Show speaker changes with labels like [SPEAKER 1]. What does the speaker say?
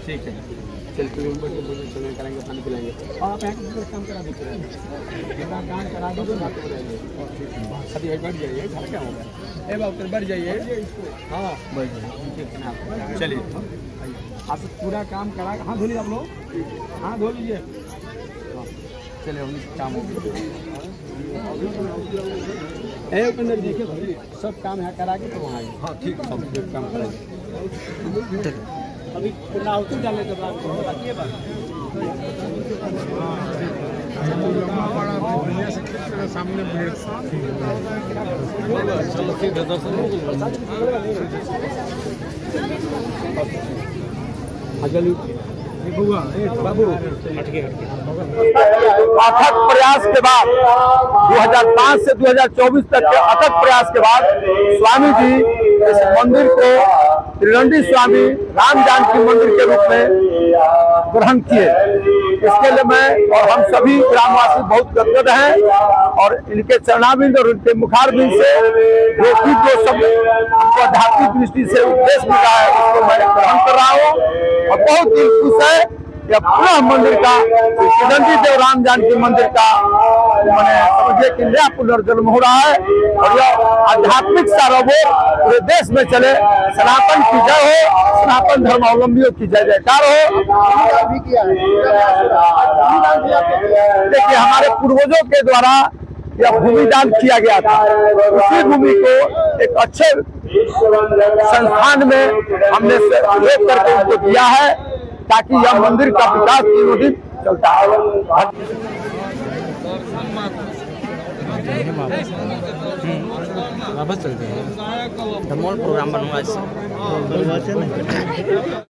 [SPEAKER 1] ठीक है, selfie room पर चले करेंगे, पानी पिलाएंगे और आप यहाँ काम करा देते हैं, काम करा दो तो बात हो जाएगी। अभी बढ़ जाइए, घर क्या होगा, ए बाबू बढ़ जाइए, हाँ बढ़ जाइए, चलिए आप पूरा काम करा। हाँ धो लीजिए आप लोग, हाँ धो लीजिए, चलिए काम हो गया। उपेंद्र देखिए भाई सब काम यहाँ करा के तो वहाँ आइए। हाँ ठीक है, सब काम कराइए। अभी राउती डाले तो सामने बाबू अथक प्रयास के बाद 2005 से 2024 तक के अथक प्रयास के बाद स्वामी जी इस मंदिर को त्रिदंडी स्वामी राम जानकी मंदिर के रूप में ग्रहण किए। इसके लिए मैं और हम सभी ग्रामवासी बहुत गदगद हैं और इनके चरणाबिंद और उनके मुखारबिंद से जो सब हमको आध्यात्मिक दृष्टि से उपदेश मिला है उसको मैं ग्रहण कर रहा हूँ और बहुत दिल खुश है। यह पूरा मंदिर का त्रिदंडी देव राम जानकी मंदिर का मैंने समझिए कि नया पुनर्जन्म हो रहा है और यह आध्यात्मिक सार्वभौम पूरे देश में चले। सनातन की जय हो, सनातन धर्मावलंबियों की जय जयकार हो। देखिए हमारे पूर्वजों के द्वारा यह भूमि दान किया गया था, उसी भूमि को एक अच्छे संस्थान में हमने सहयोग करके उनको दिया है ताकि यह मंदिर का विकास तीनों दिन चलता है।
[SPEAKER 2] वापस चलते हैं, प्रोग्राम बनूंगा।